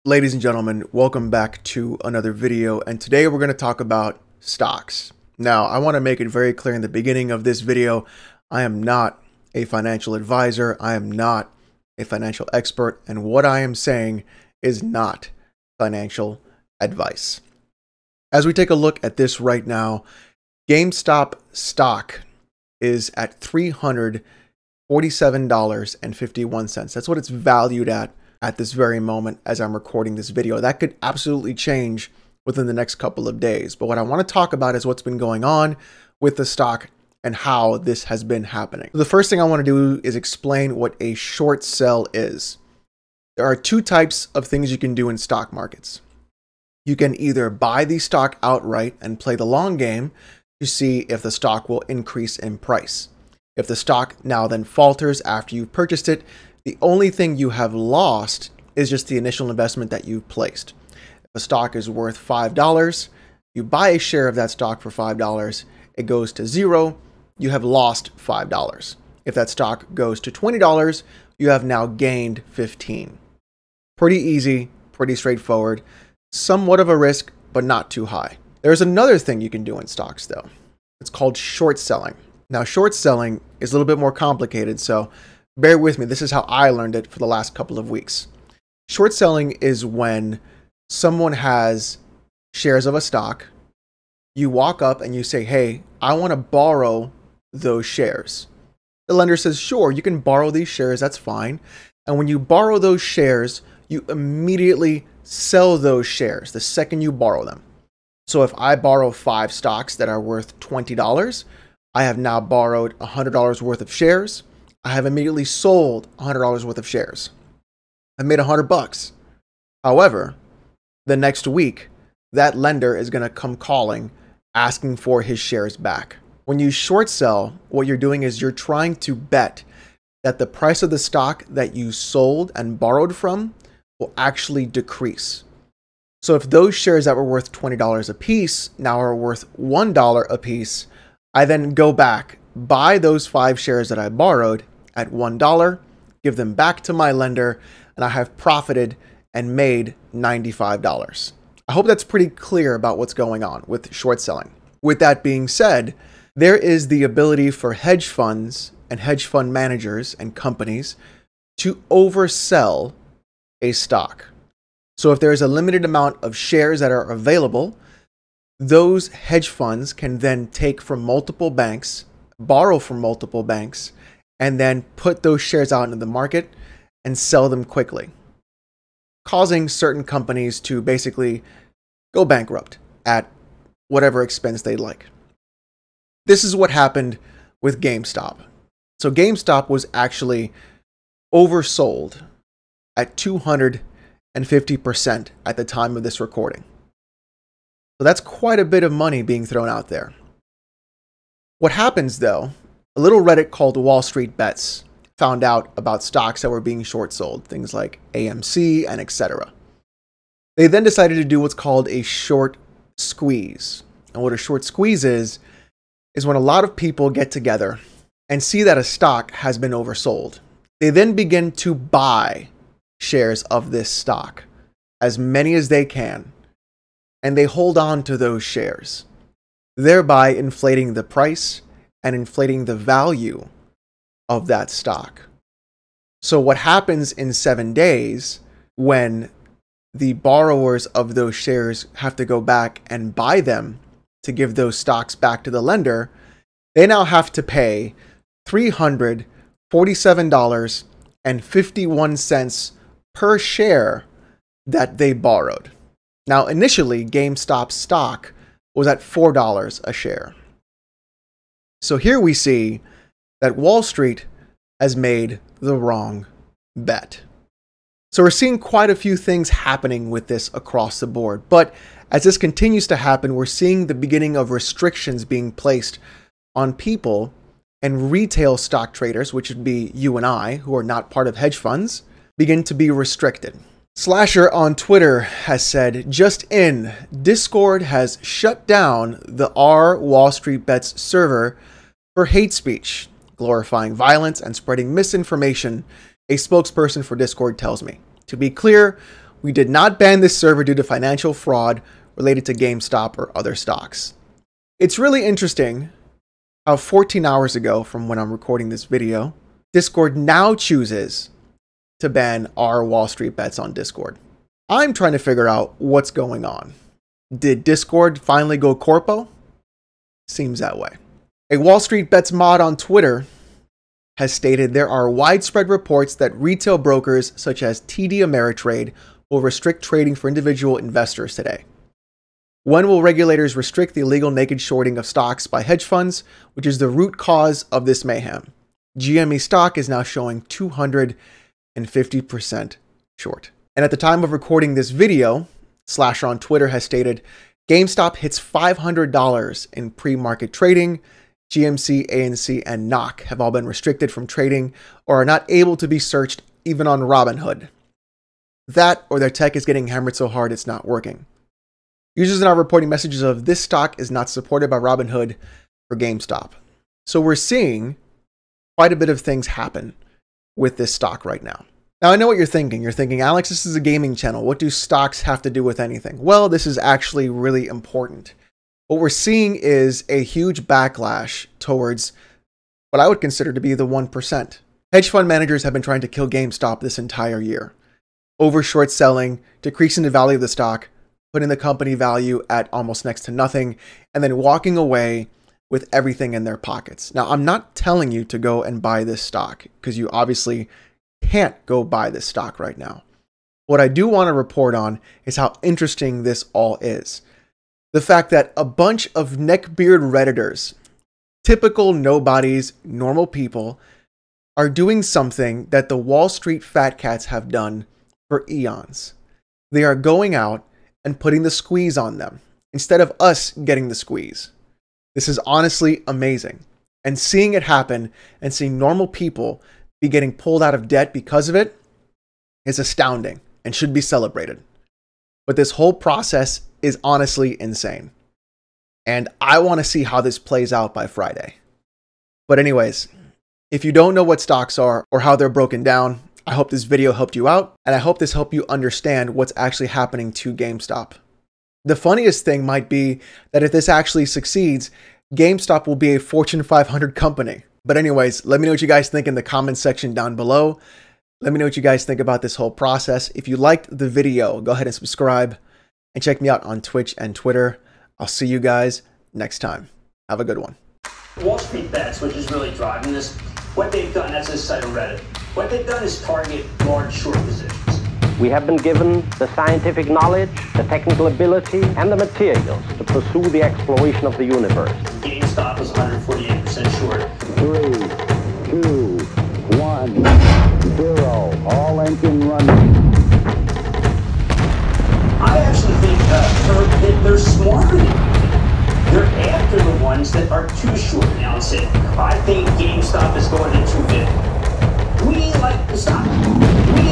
Ladies and gentlemen, welcome back to another video, and today we're going to talk about stocks. Now, I want to make it very clear in the beginning of this video, I am not a financial advisor, I am not a financial expert, and what I am saying is not financial advice. As we take a look at this right now, GameStop stock is at $347.51. That's what it's valued at this very moment as I'm recording this video. That could absolutely change within the next couple of days. But what I want to talk about is what's been going on with the stock and how this has been happening. The first thing I want to do is explain what a short sell is. There are two types of things you can do in stock markets. You can either buy the stock outright and play the long game to see if the stock will increase in price. If the stock now then falters after you've purchased it, the only thing you have lost is just the initial investment that you've placed. If a stock is worth $5, you buy a share of that stock for $5, it goes to zero, you have lost $5. If that stock goes to $20, you have now gained $15. Pretty easy, pretty straightforward, somewhat of a risk, but not too high. There's another thing you can do in stocks though. It's called short selling. Now, short selling is a little bit more complicated, so bear with me. This is how I learned it for the last couple of weeks. Short selling is when someone has shares of a stock. You walk up and you say, hey, I want to borrow those shares. The lender says, sure, you can borrow these shares. That's fine. And when you borrow those shares, you immediately sell those shares the second you borrow them. So if I borrow 5 stocks that are worth $20, I have now borrowed $100 worth of shares. I have immediately sold $100 worth of shares. I made $100. However, the next week, that lender is going to come calling, asking for his shares back. When you short sell, what you're doing is you're trying to bet that the price of the stock that you sold and borrowed from will actually decrease. So if those shares that were worth $20 a piece now are worth $1 a piece, I then go back, buy those 5 shares that I borrowed at $1, give them back to my lender, and I have profited and made $95. I hope that's pretty clear about what's going on with short selling. With that being said, there is the ability for hedge funds and hedge fund managers and companies to oversell a stock. So if there is a limited amount of shares that are available, those hedge funds can then take from multiple banks, borrow from multiple banks, and then put those shares out into the market and sell them quickly, causing certain companies to basically go bankrupt at whatever expense they'd like. This is what happened with GameStop. So GameStop was actually oversold at 250% at the time of this recording. So that's quite a bit of money being thrown out there. What happens though, a little Reddit called WallStreetBets found out about stocks that were being short sold, things like AMC and etc. They then decided to do what's called a short squeeze. And what a short squeeze is when a lot of people get together and see that a stock has been oversold. They then begin to buy shares of this stock, as many as they can, and they hold on to those shares, thereby inflating the price and inflating the value of that stock. So what happens in 7 days when the borrowers of those shares have to go back and buy them to give those stocks back to the lender, they now have to pay $347.51 per share that they borrowed. Now, initially, GameStop stock was at $4 a share. So here we see that Wall Street has made the wrong bet. So we're seeing quite a few things happening with this across the board. But as this continues to happen, we're seeing the beginning of restrictions being placed on people and retail stock traders, which would be you and I, who are not part of hedge funds, begin to be restricted. Slasher on Twitter has said, just in, Discord has shut down the WallStreetBets server for hate speech, glorifying violence and spreading misinformation, a spokesperson for Discord tells me. To be clear, We did not ban this server due to financial fraud related to GameStop or other stocks. It's really interesting how 14 hours ago from when I'm recording this video, Discord now chooses to ban our Wall Street Bets on Discord. I'm trying to figure out what's going on. Did Discord finally go corpo? Seems that way. A Wall Street Bets mod on Twitter has stated there are widespread reports that retail brokers such as TD Ameritrade will restrict trading for individual investors today. When will regulators restrict the illegal naked shorting of stocks by hedge funds, which is the root cause of this mayhem? GME stock is now showing 250% short. And at the time of recording this video, Slasher on Twitter has stated, GameStop hits $500 in pre-market trading. GMC, ANC, and NOC have all been restricted from trading or are not able to be searched even on Robinhood. That or their tech is getting hammered so hard it's not working. Users are now reporting messages of this stock is not supported by Robinhood for GameStop. So we're seeing quite a bit of things happen with this stock right now. Now, I know what you're thinking. You're thinking, Alex, this is a gaming channel. What do stocks have to do with anything? Well, this is actually really important. What we're seeing is a huge backlash towards what I would consider to be the 1%. Hedge fund managers have been trying to kill GameStop this entire year. Over short selling, decreasing the value of the stock, putting the company value at almost next to nothing, and then walking away with everything in their pockets. Now, I'm not telling you to go and buy this stock because you obviously can't go buy this stock right now. What I do want to report on is how interesting this all is. The fact that a bunch of neckbeard Redditors, typical nobodies, normal people, are doing something that the Wall Street fat cats have done for eons. They are going out and putting the squeeze on them instead of us getting the squeeze. This is honestly amazing. And seeing it happen and seeing normal people be getting pulled out of debt because of it is astounding and should be celebrated. But this whole process is honestly insane. And I want to see how this plays out by Friday. But anyways, if you don't know what stocks are or how they're broken down, I hope this video helped you out, and I hope this helped you understand what's actually happening to GameStop. The funniest thing might be that if this actually succeeds, GameStop will be a Fortune 500 company. But anyways, let me know what you guys think in the comments section down below. Let me know what you guys think about this whole process. If you liked the video, go ahead and subscribe and check me out on Twitch and Twitter. I'll see you guys next time. Have a good one. Wall Street Bets, which is really driving this, what they've done, that's a site of Reddit. What they've done is target large short positions. We have been given the scientific knowledge, the technical ability, and the materials to pursue the exploration of the universe. GameStop is 148% short. 3, 2, 1, 0. All engine running. I actually think they're smarter than you. They're after the ones that are too short now and say, I think GameStop is going to 250. We like the stock. We